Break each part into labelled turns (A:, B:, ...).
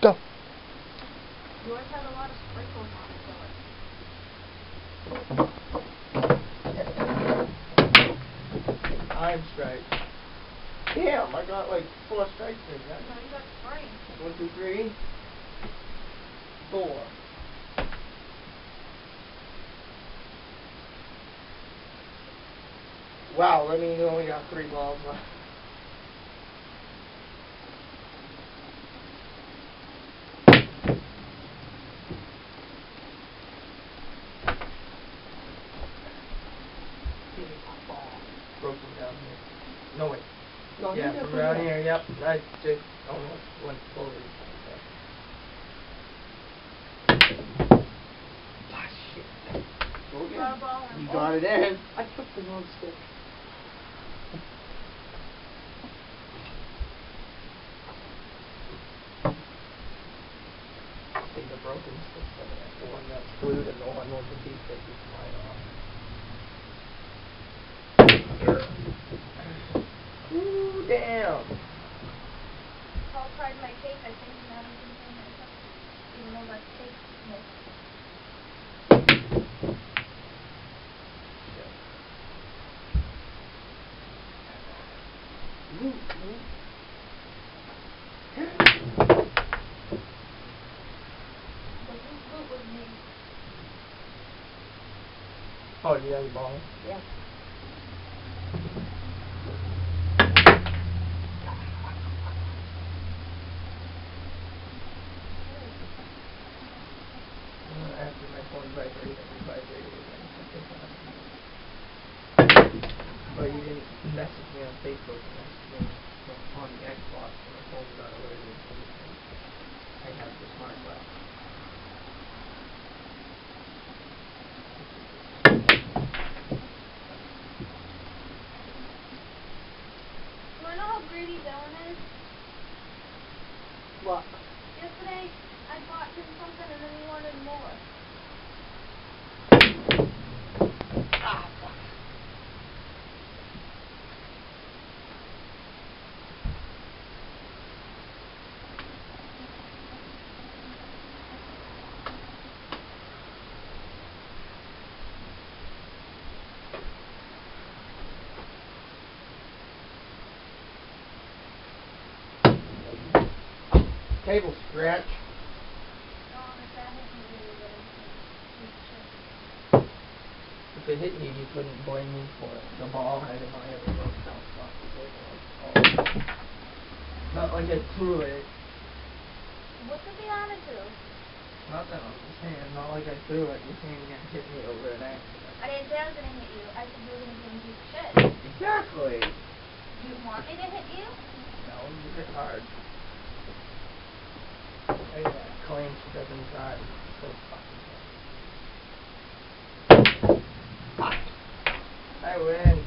A: Go.
B: Yours had a lot of sprinkles on it, so
C: I'm striped. Damn, I got like 4 stripes in that.
B: no, you got 3.
C: 1, 2, 3, 4. Wow, that means you only got 3 balls left. Broke them down here. No, wait.
A: No,
C: Yeah, from around here, yep. I just almost went forward. Ah, shit.
A: Go again.
B: Got a ball in.
C: You got it in.
A: I took the wrong stick.
C: See the broken sticks of it. The one that's glued and the one with the piece that you flying off. Ooh, damn.
B: Paul tried my cake, I think, and now he's in there. Even though that's cake mix. The blue boot was me.
C: Oh, you got your ball?
B: Yeah.
C: After my phone vibrated, it vibrated again. Oh, you didn't message me on Facebook, you messaged me on the Xbox when my phone got alerted. I have the smart glass.
B: Do I know how greedy Dylan is?
A: What?
B: Yesterday, I bought him something and then he wanted more.
C: Ah, fuck. Table scratch. If it hit you, you couldn't blame me for it. The ball had in my everything bounced off the table. Not like I threw it.
B: What's with the attitude?
C: Not that I'm just saying, not like I threw it. You're saying you hit me over an accident.
B: I didn't say I was gonna hit you. I said you were gonna give me a piece of shit.
C: Exactly.
B: Do you want me to hit you?
C: No, you hit hard. I claim she doesn't drive. So fucking fuck. I win.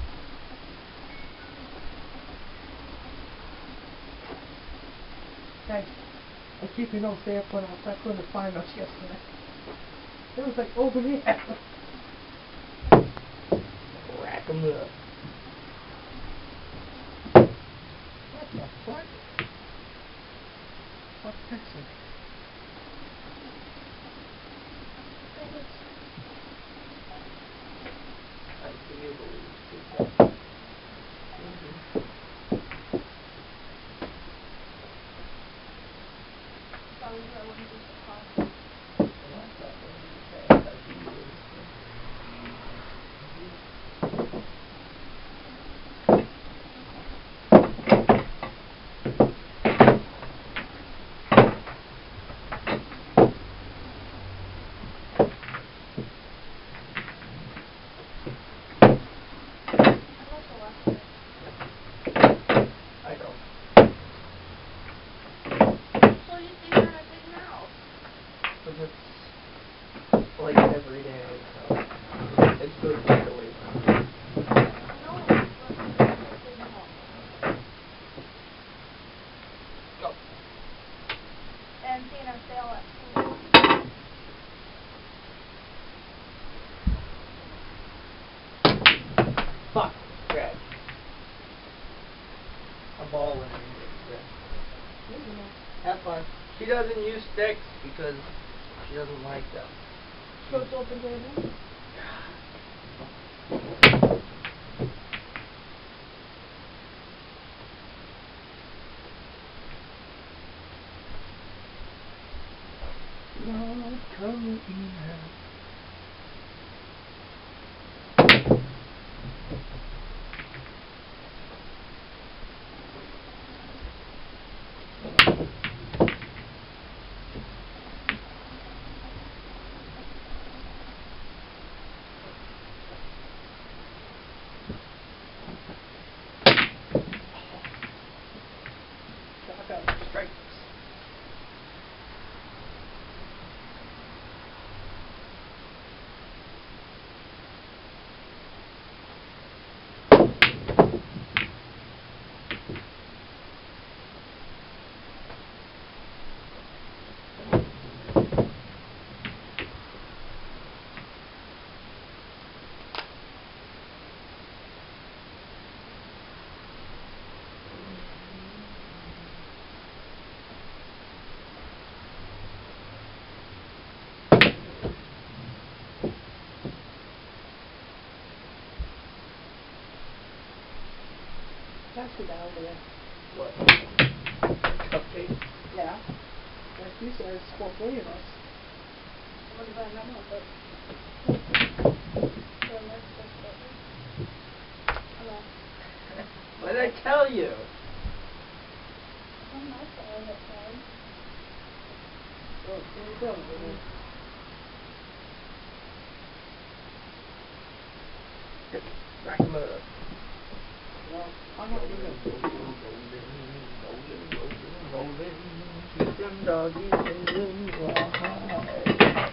A: Guys, I keep your notes there when I couldn't find us yesterday. It was like over here.
C: Rack 'em up.
A: What the fuck? What's texting?
C: I do believe
B: Probably who I wouldn't do the call.
C: I don't.
B: So you think you're in a big mouth?
C: But it's like every day, so it's good to get away from it.
B: No, but you're in a big mouth.
C: Go.
B: And seeing our sale at school.
C: Fuck. Scratch. A ball in there. Scratch. Have fun. She doesn't use sticks because she doesn't like them.
B: So it's open table?
C: Lord, come in here.
A: Shotgun strikes. That's the down there.
C: What? Cupcake?
A: Yeah. Like you said, it's for 3 of us.
B: What about my mom? But so let's just go. Hello.
C: What did I tell you?
B: I'm not sorry that time.
A: Oh, here we go.
C: Rack 'em up.
A: Well, I'm not even.
C: Rolling, keep them doggies moving wild.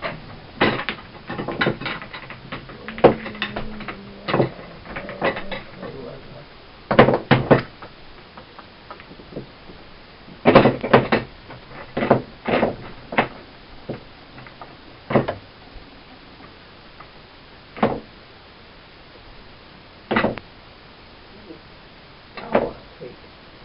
C: I want a cake.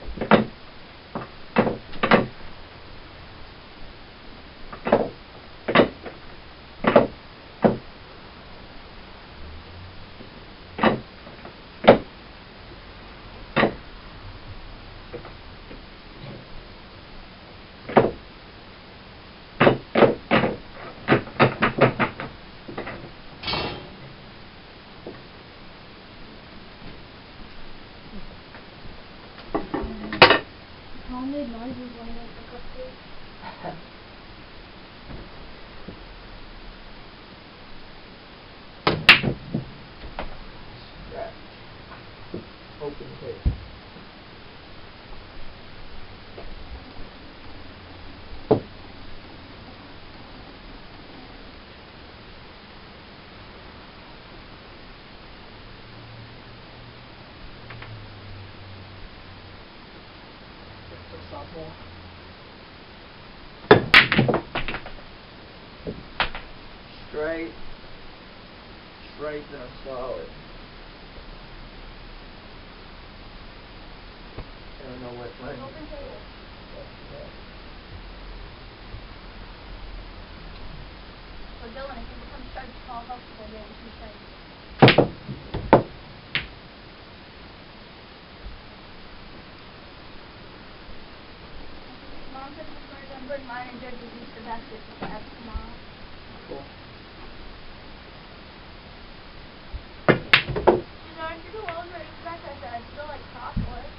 B: Mom made noises when I went for cupcakes.
C: Scratch. Open cake.
A: Just sophomore.
C: Straight. Straight and solid. I don't know what my.
B: Open table. But Dylan, if you become striped, call help for getting 2 stripes. Mom said she's going to bring mine and Judge's Easter basket to have tomorrow.
C: Cool.
B: She's already too old for Easter basket. I said I'd still like chocolate.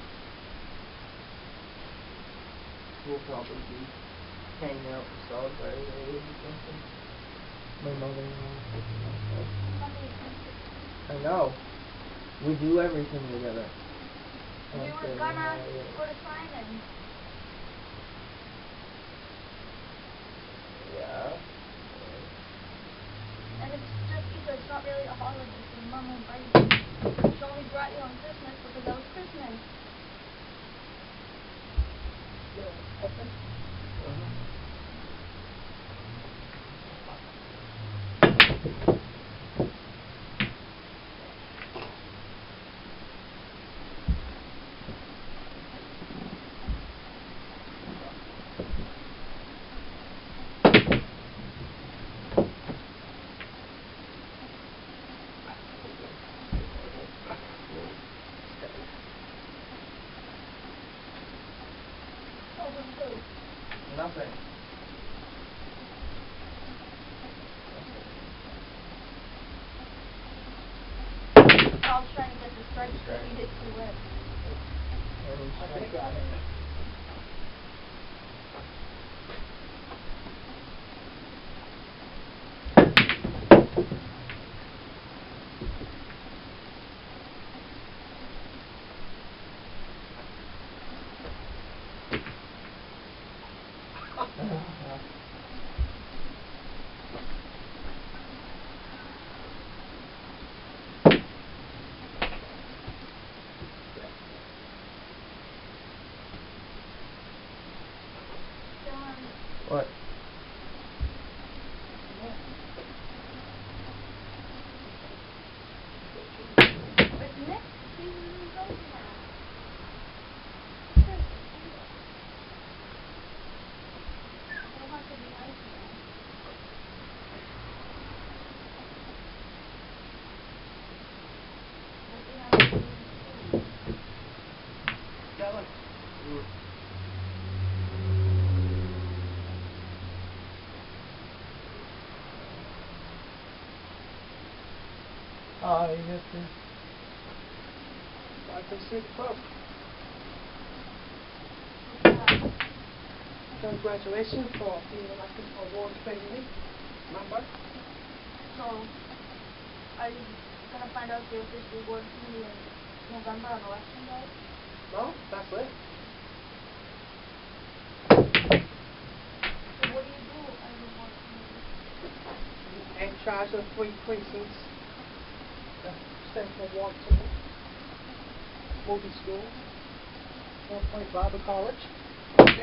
C: We'll probably be hanging out and celebrating or something. My mother-in-law.
B: Sunday is 26th.
C: I know. We do everything together.
B: We
C: Okay,
B: were gonna
C: yeah.
B: go to Simon.
C: Yeah.
B: And it's just because it's not really a holiday, so Mom won't bring you. She only brought you on Christmas because that was Christmas.
A: Open.
B: doing too?
C: Nothing.
B: I was trying to get the stripes, but you did too wet.
A: I think I got it.
B: John,
C: What?
B: it's next season we go now. Don't have to be nice now. What do you have to do?
A: Got one. Oh, you have to. I can see the club. Congratulations for being elected for Ward 28. Remember?
B: So, are you gonna find out the official award committee in November on election day?
A: No, that's it.
B: So what do you do as a award committee?
A: In charge of 3 precincts. Central Ward 2. Movie school. 1 Bible College. Okay.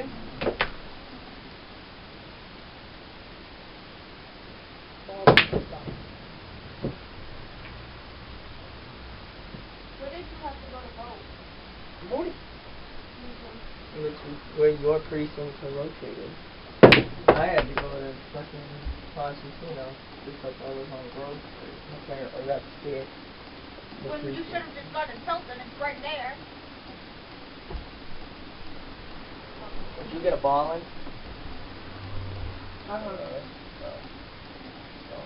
B: Where did you have to go to vote?
A: Moody.
C: Which is where your precincts are located. I had to go to fucking Constantino because I was on Grove Street. Apparently that's the
B: When you should have just gone to Tilton, it's right there.
C: Did you get a ball in?
A: I don't know.
C: No.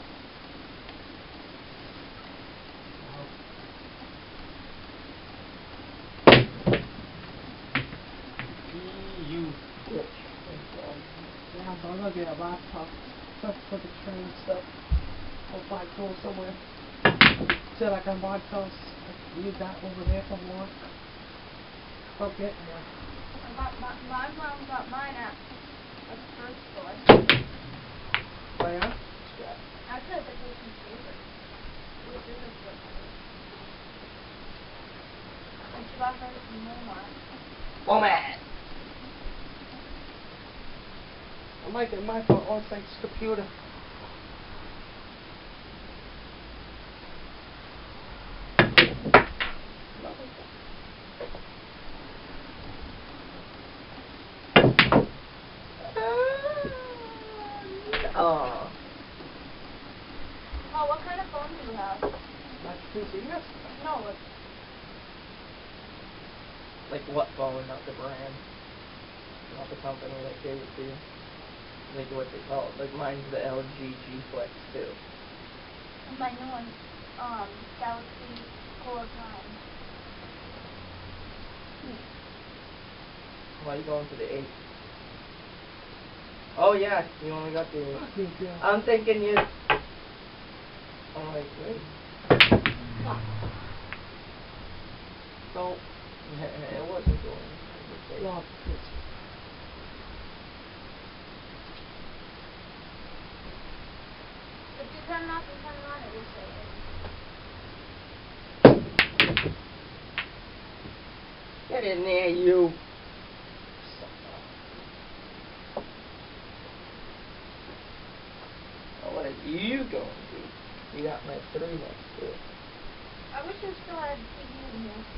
C: You bitch.
A: Yeah, so I'm gonna get a laptop just for the train stuff. Hope I go somewhere. Said I can broadcast. Leave that over there for work. I'll get there.
B: My mom got mine at a thrift store.
A: Oh yeah?
B: Actually, I think we can save it. Which is a thrift store. And she got hers from Walmart.
C: Woman!
A: I might get mine from on-site computer.
C: Oh.
B: Oh, what kind of phone do you have?
A: Like PC, yes.
B: No, it's
C: Like what phone, not the brand. Not the company that gave it to you. Like what they call it. Like mine's the LG G Flex 2.
B: my new one. Galaxy Core Prime.
C: Why are you going for the 8? Oh yeah, you only got the 8. I'm thinking you... I'm like, wait.
A: So,
C: It wasn't going.
A: no,
B: If you turn it off and turn it on, it will say it.
C: Get in there, you. Oh, what are you going to do? You got my 3 next to it.
B: I wish you still had TV in here.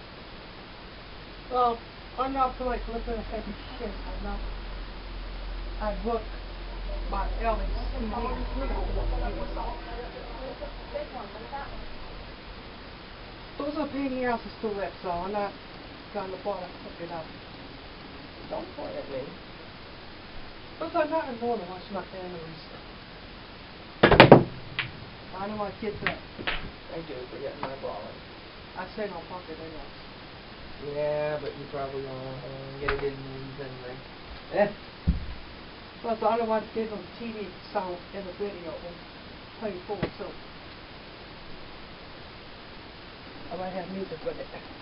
A: well, I'm not for like looking at heavy shit. I'm not. I work my early
B: This one, but that one.
A: Those are pain in the asses to lift, so I'm not gonna bother to pick it up.
C: Don't point at me.
A: Because I'm not going to watch my families. I know my kids up.
C: I do, but yet my balling.
A: I say no pocket enough.
C: Yeah, but you probably don't get a good news anyway. Eh.
A: Plus, I don't want to give them TV sound in the video and play full tilt. I might have music with it.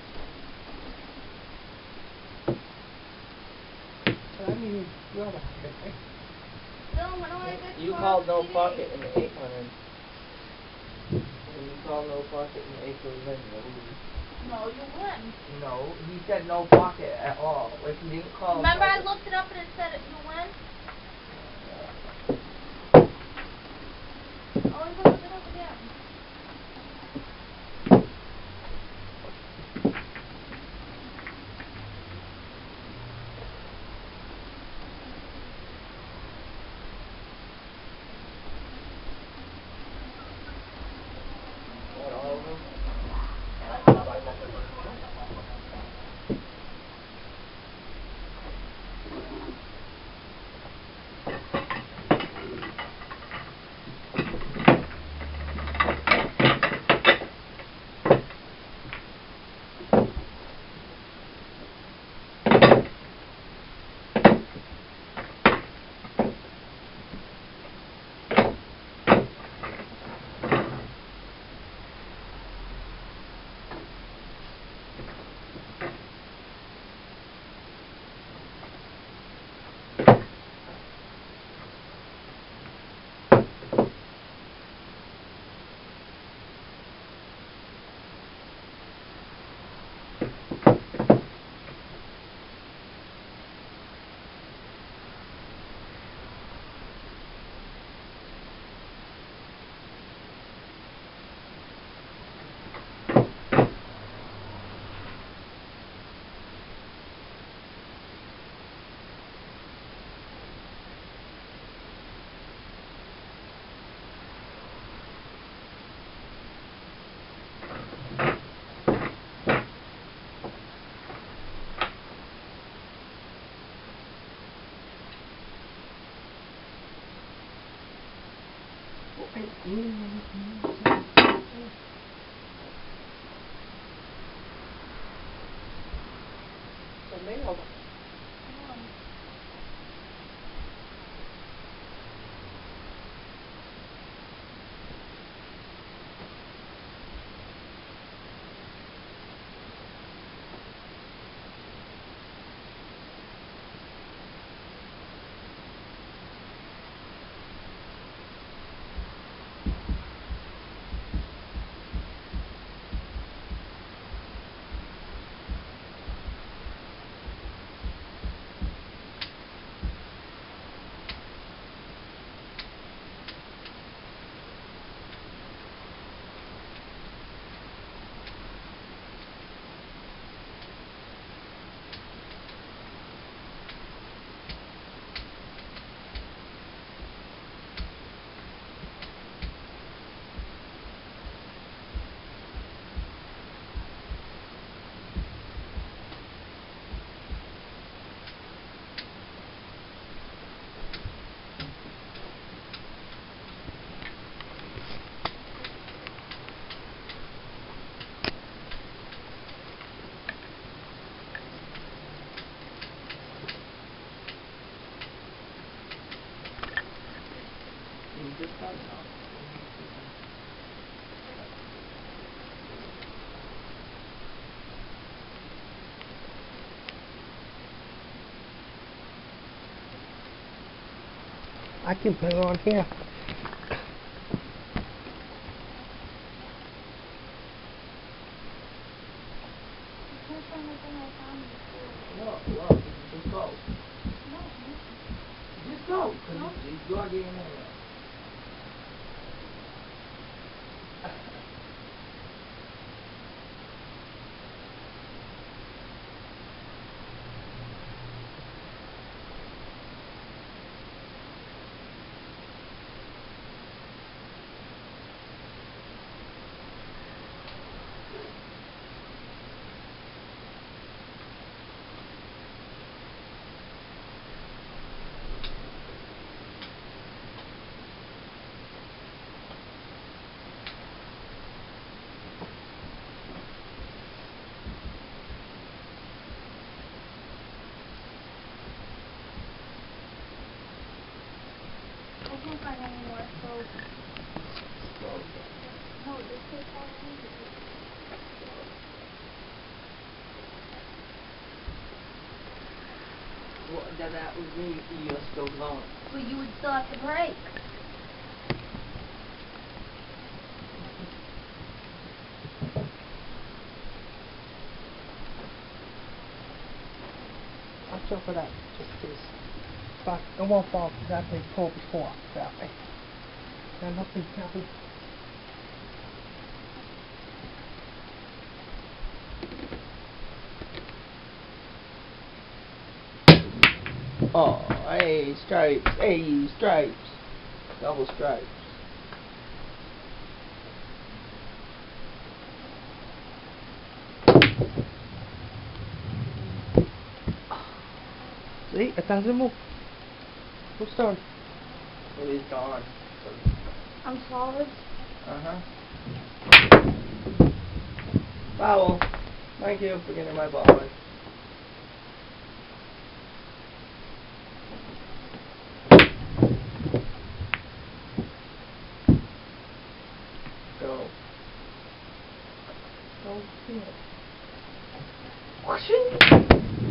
A: But I mean, well, okay.
B: Dylan, when do I get
C: You
B: to
C: called no
B: TV?
C: pocket in the 800. And you called no pocket in the 800.
B: No, you wouldn't.
C: No, he said no pocket at all. Like he didn't call.
B: Remember I
C: pocket.
B: looked it up and it said you win? Oh, I looked it up again.
C: What, all of them?
A: The mail.
C: You just got it off.
A: I can put it on here.
C: No, well, just go.
B: No.
C: Just go, because
B: No.
C: you are getting in there. that was me, you're still going.
B: But you would still have to break.
A: Watch out for that, just in case. But it won't fall exactly pull before that way. And nothing happened.
C: Oh, hey, stripes. Hey, stripes. Double stripes.
A: See, it doesn't move. Who's done?
C: It is gone.
B: I'm solid.
C: Uh-huh. Foul. Thank you for getting my ball in. Go.
A: Don't see it.
C: Whooshing.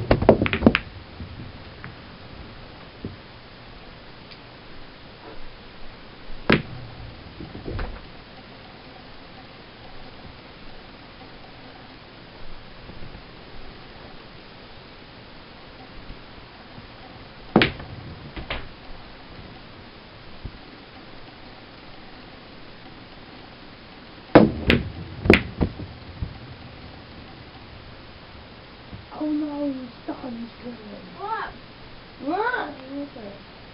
A: Oh no, he's done. He's good.
B: What?
A: What? Okay.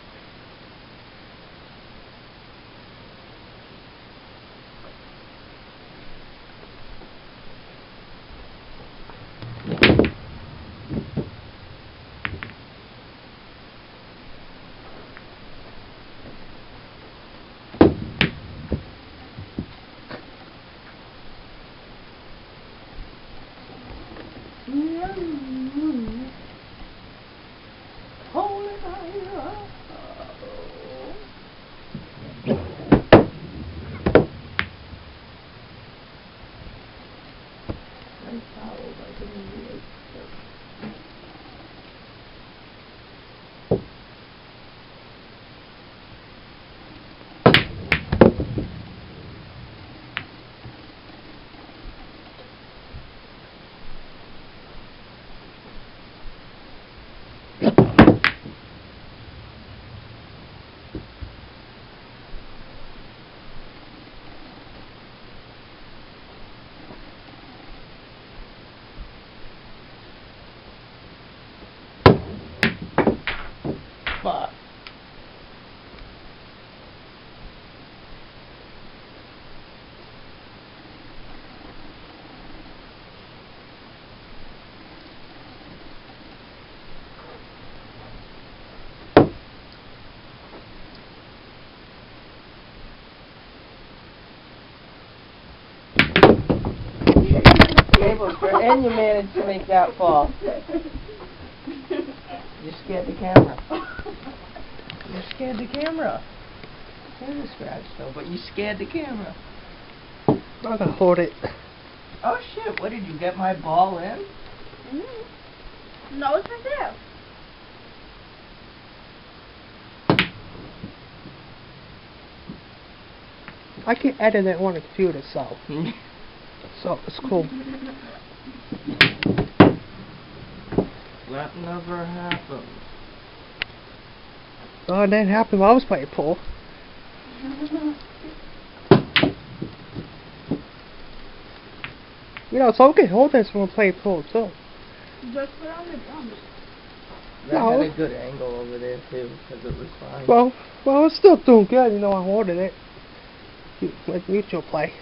A: Holy fire.
C: I'm fouled. I couldn't do it. Fuck. And you managed to make that fall. You scared the camera. You scared the camera. There's a scratch though, but you scared the camera.
A: I'm gonna hold it.
C: Oh shit, what did you get my ball in?
B: No, it's right there.
A: I can edit it on the computer, so it's cool.
C: That never happened.
A: Oh, it didn't happen while I was playing pool. You know, so okay, hold this when we're playing pool too.
B: Just put on the drums.
C: That
A: No.
C: had a good angle over there too, because it was fine.
A: Well, it's still doing good. You know, I'm holding it. Like mutual play.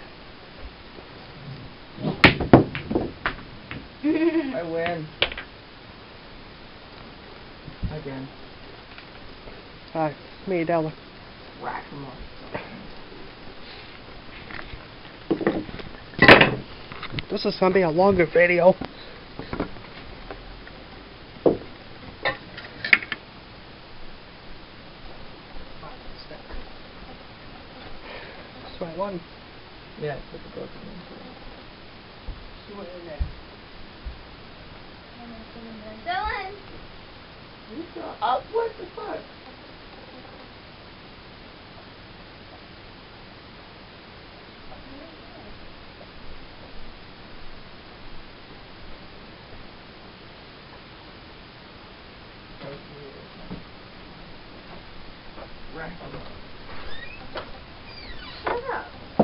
C: I win. Again.
A: Alright, me, Della.
C: Whack him up.
A: This is gonna be a longer video. That's right one.
C: Yeah, put the book in.
A: See what in there.
B: Dylan!
C: You saw up? What the fuck? Right.
B: Shut up.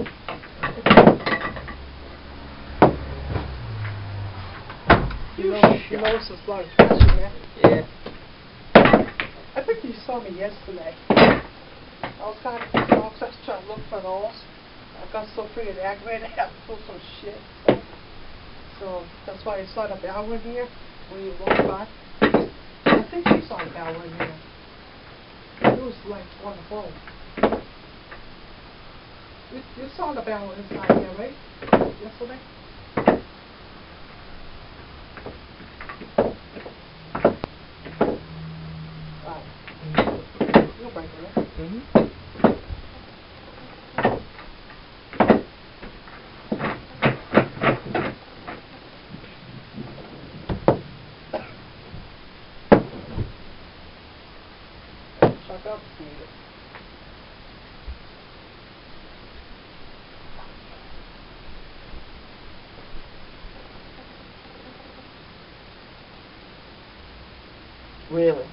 A: You know this is like passion, man.
C: Yeah.
A: I think you saw me yesterday. I was just trying to look for those. I got so freaking aggravated, I had to pull some shit. So that's why I saw the bell in here when you walked by. I think you saw the bell in here. It was like on the phone. You saw the bell inside here, right? Yesterday? You'll break it, right?
C: Mm-hmm.
A: Shut up, Peter.
C: Really?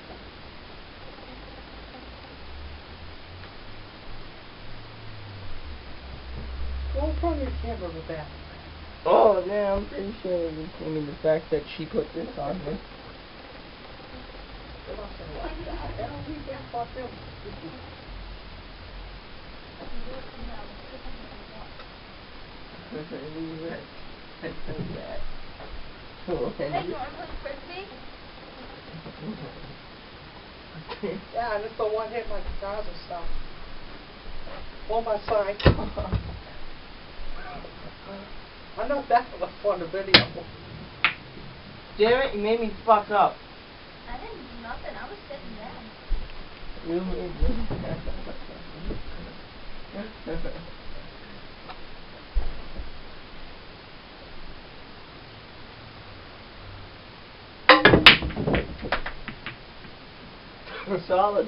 A: Don't turn your camera back.
C: Oh, yeah, I'm pretty sure it was, I mean, the fact that she put this on me.
A: What the hell we got about them?
C: Leave it. Like that. Oh,
B: Hey, you want to play frisbee?
A: Yeah, and it's the one hit my guitars and stuff. On my side. I'm not that much on the video.
C: Damn it, you made me fuck up.
B: I didn't do nothing. I was sitting down.
C: You made me. Solid.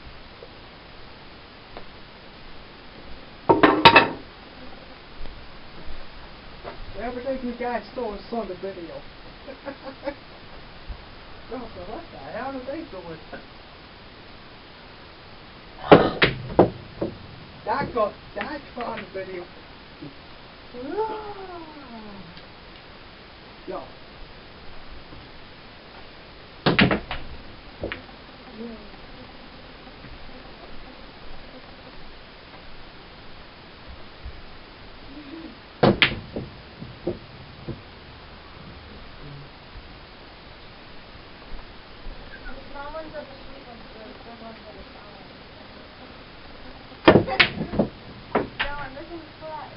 A: Everything you guys saw is on the video. So what the hell are they doing? That got on the video. Yo.
B: The small ones are the sweet ones. The big ones are the sour ones. No, I'm looking for fries.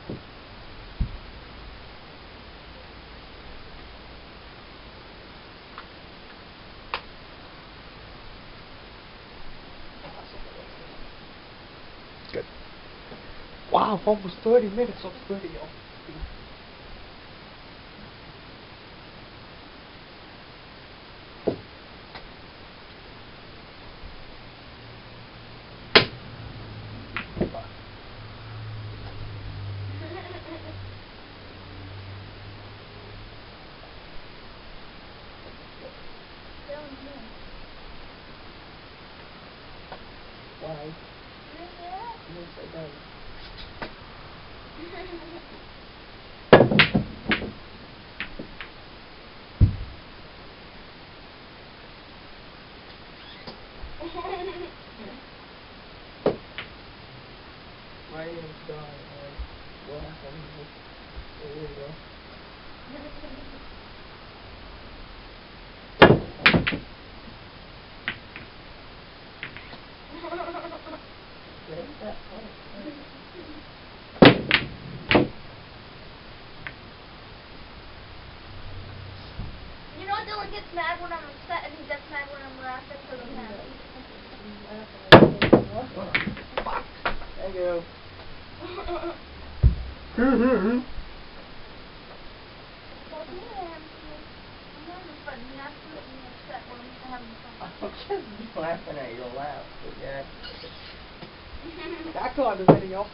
C: Good.
A: Wow, almost 30 minutes of video. Why? Yes, I do.
C: My name's Don. What happened? There you go. There's that part.
B: You know Dylan gets mad when I'm upset and he gets mad when I'm laughing because I'm happy.
C: Fuck. Thank you.
B: Well, yeah, I'm not, but absolutely upset. that when I'm having fun.
C: I'm just laughing at your laugh, but yeah.
A: Back on the video.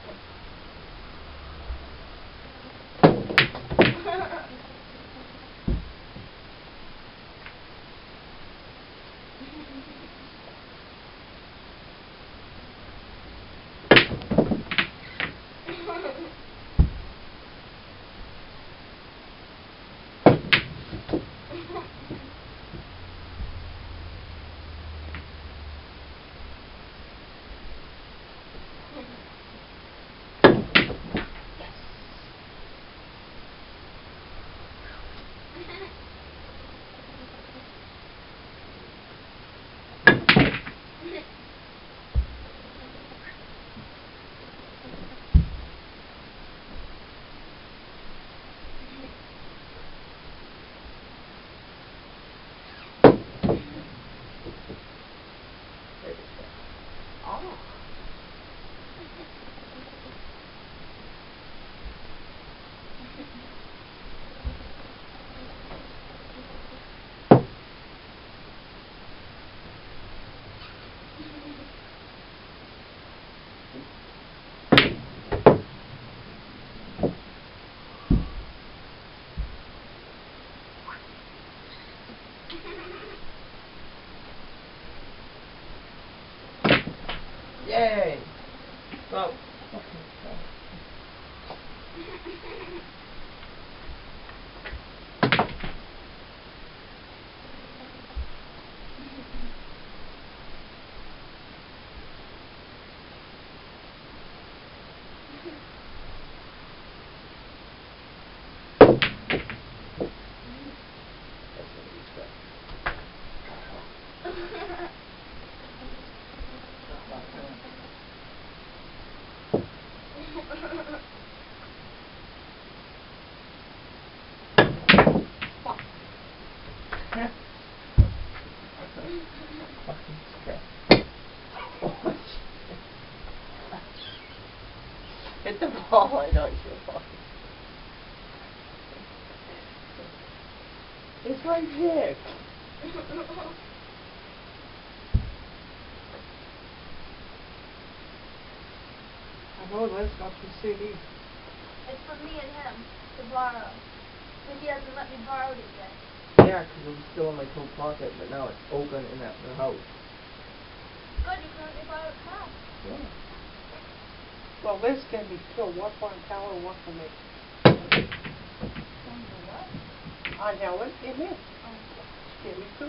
C: Oh. Yay! Go. Hit the ball, I know you're fine. It's right there.
A: I know Liz got some CD.
B: It's for me and him to borrow. But he hasn't let me borrow it yet.
C: Yeah, because it was still in my coat pocket, but now it's open in the house.
B: Good, you can let me borrow it now.
C: Yeah.
A: Well, Liz gave me two, one for Helen and one for me.
B: What?
A: On Helen and me.
B: Oh.
A: She gave me two.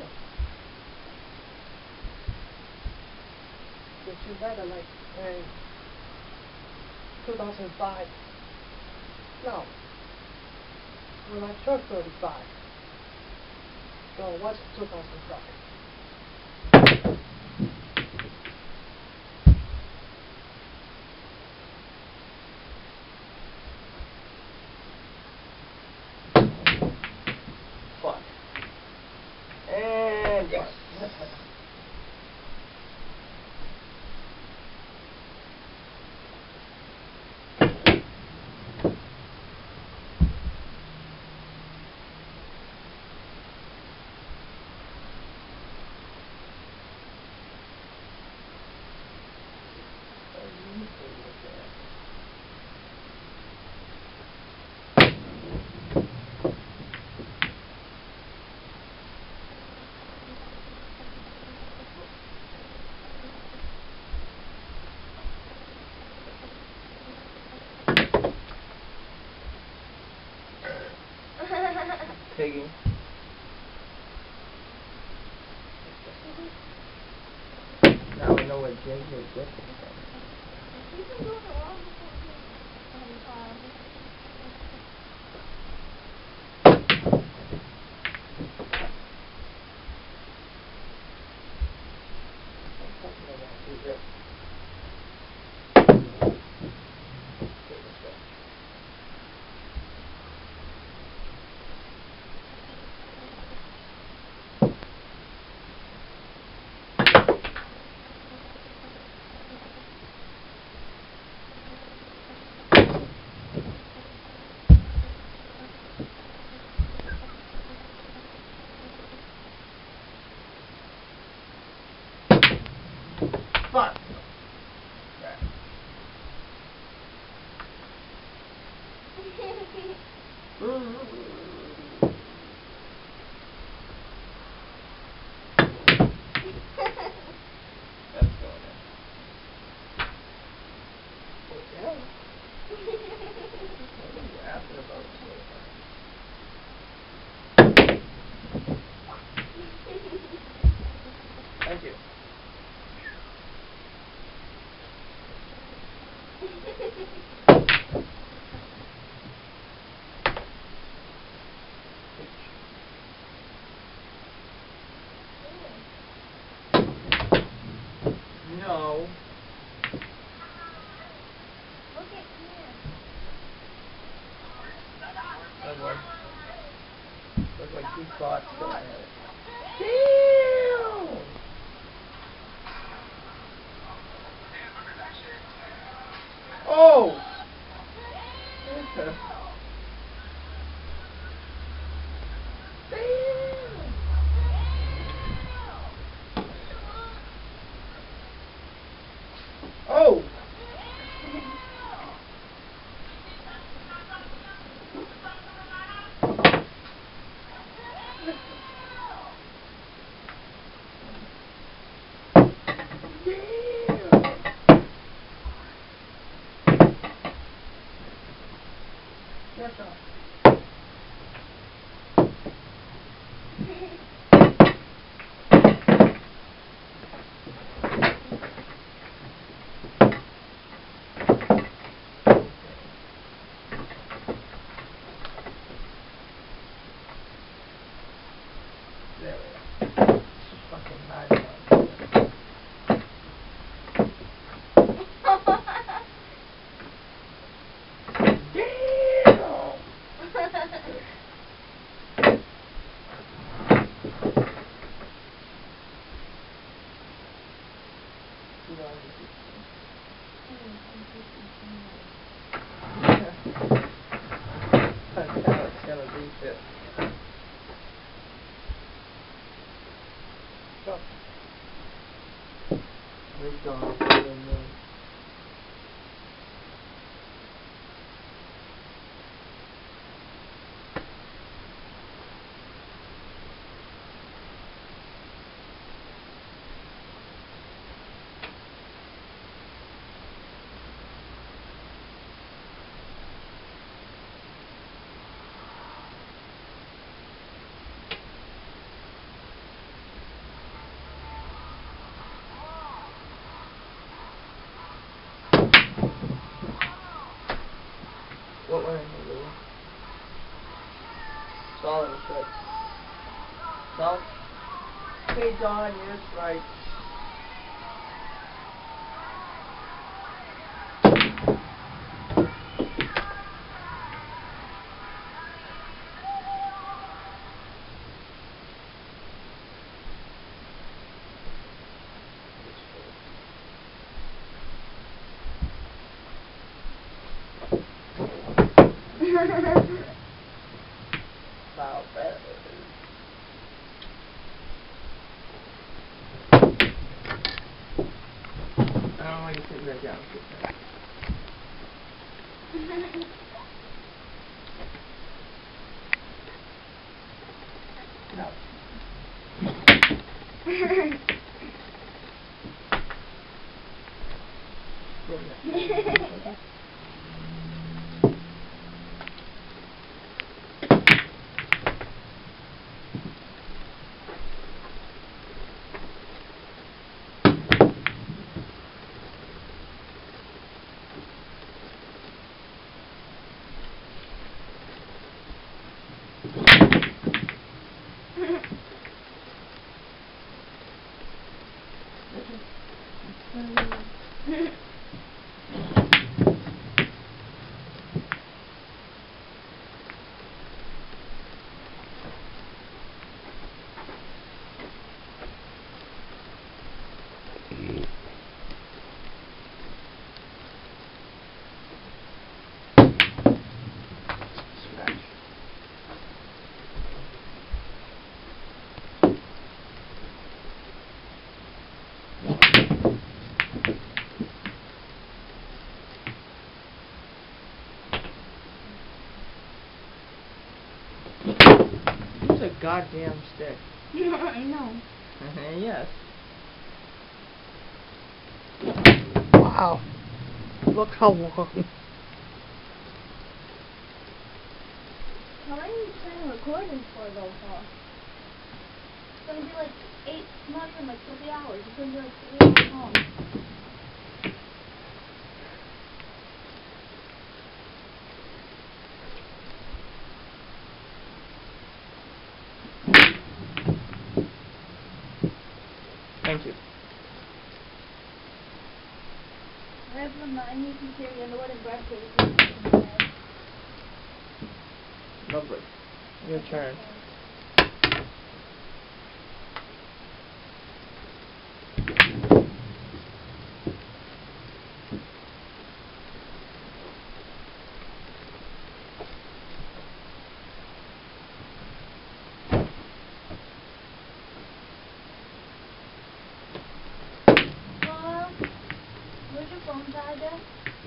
A: But you better like in 2005. No. When I turned 35. No, it wasn't 2005.
C: Fuck. And yes. Piggy. Now we know what Ginger is with.
B: You've been doing it long before you.
C: Fuck. Crap. That's going in. Oh, yeah. What are you asking about Thank you. No.
B: Look at here.
C: That one. Looks like 2 spots going at it. Damn! Oh! Damn! Oh!
A: Your shot.
C: There we go. Fucking nice one. That's how it's gonna be fit.
A: Go.
C: We've gone. What were in the blue? Solid was right. No? Hey Don, you're right. Wow, that I don't want you to sit back down. No. goddamn stick.
B: I know.
C: Yes.
A: Wow. Look how long.
B: How long are you trying to record this for though, Paul? It's gonna be like 8, not even like 3 hours. It's gonna be like 3 hours long.
C: Thank you.
B: Never mind, you can carry on the one in Bradford.
C: Lovely. Your turn.
B: Where's your phone charger?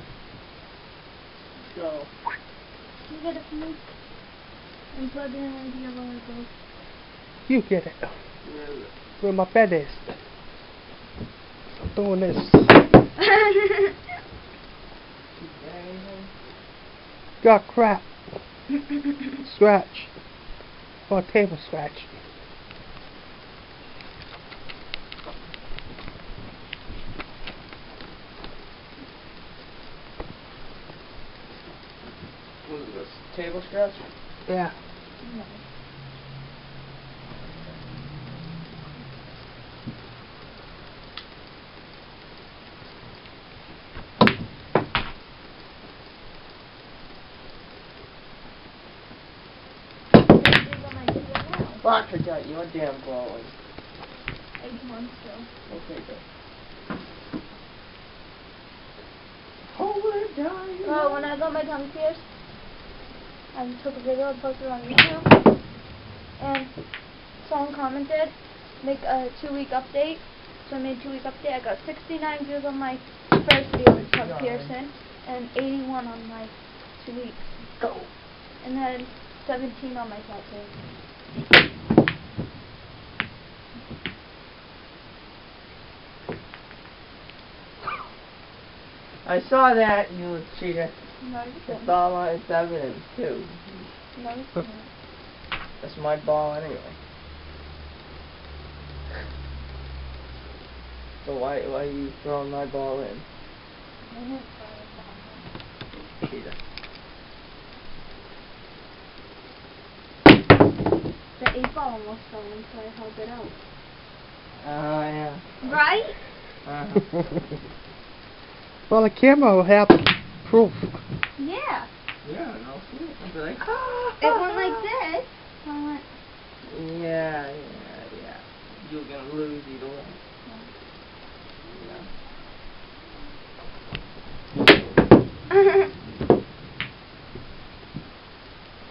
C: Go.
B: Can you get it for me? And plug it in and the other one goes.
A: You get it.
C: Where is it?
A: Where my bed is. I'm doing this. Got crap. Scratch. Or table scratch.
C: What is this? Table scratch?
A: Yeah.
B: No.
C: Fuck, I got your damn blowing.
B: 8 months still.
C: Okay, good. Hold it down.
B: Well, when I got my tongue pierced, I took a video and posted it on YouTube, and someone commented, make a 2-week update. So I made a 2-week update. I got 69 views on my first video with tongue piercing, and 81 on my 2 weeks.
C: Go.
B: And then 17 on my tattoo.
C: I saw that, you cheater.
B: No, you
C: It's
B: didn't.
C: all on its evidence, too.
B: No, you didn't.
C: That's my ball anyway. So why are you throwing my ball in?
B: I didn't try it.
C: Cheater.
B: The 8 ball almost fell in, so I held it out.
C: Oh, yeah.
B: Right?
C: Uh-huh.
A: Well, the camera will have proof.
B: Yeah.
C: Yeah, no, see it. I'll be like,
B: It went like this. I went.
C: yeah. You're gonna lose either way. Yeah.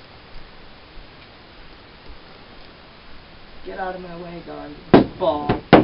C: Get out of my way, gone ball.